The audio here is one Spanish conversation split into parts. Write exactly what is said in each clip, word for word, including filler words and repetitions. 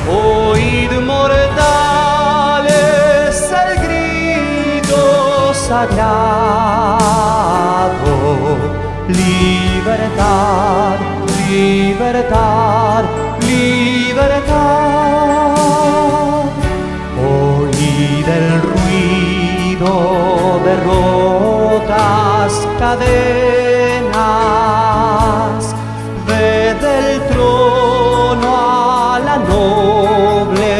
Oíd mortales el grito sagrado, libertad, libertad, libertad. Oíd el ruido de rotas cadenas, ved el trono a la noble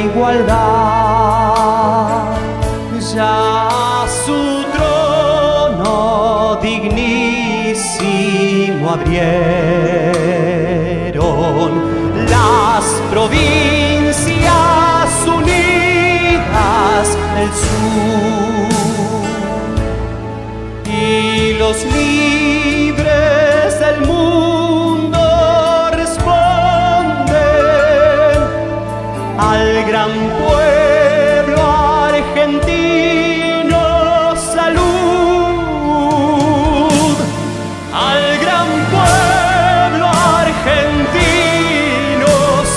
igualdad. Ya su trono dignísimo abrieron las provincias unidas del sur, y los libres del mundo responden al gran pueblo argentino. Salud al gran pueblo argentino,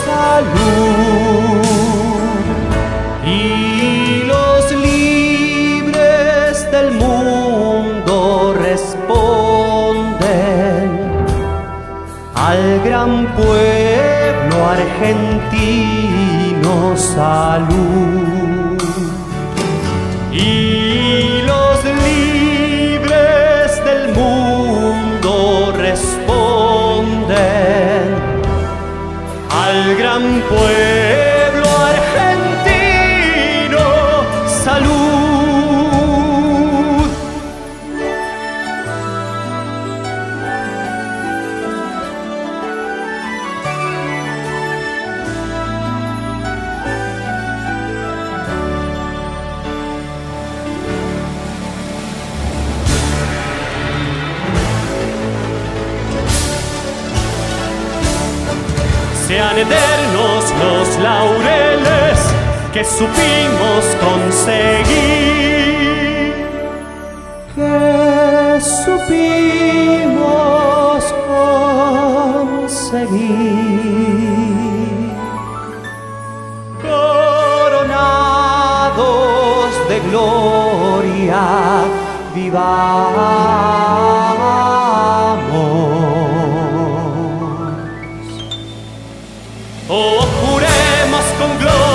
salud. Y los libres del mundo responden al gran pueblo argentino, salud. Y los libres del mundo responden al gran pueblo argentino, salud. Sean eternos los laureles que supimos conseguir, que supimos conseguir, coronados de gloria, vivamos. Oh, juremos con gloria